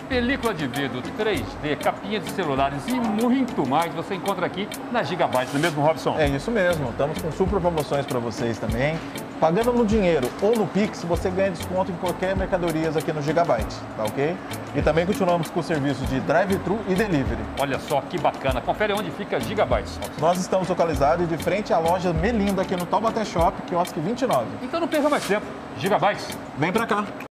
película de vidro 3D, capinha de celulares e muito mais você encontra aqui na Gigabytes, não é mesmo, Robson? É isso mesmo, estamos com super promoções para vocês também. Pagando no dinheiro ou no Pix, você ganha desconto em qualquer mercadorias aqui no Gigabyte, tá ok? E também continuamos com o serviço de drive-thru e delivery. Olha só que bacana. Confere onde fica Gigabytes. Nós estamos localizados de frente à loja Melinda aqui no Taubaté Shop, quiosque 29. Então não perca mais tempo. Gigabytes. Vem pra cá.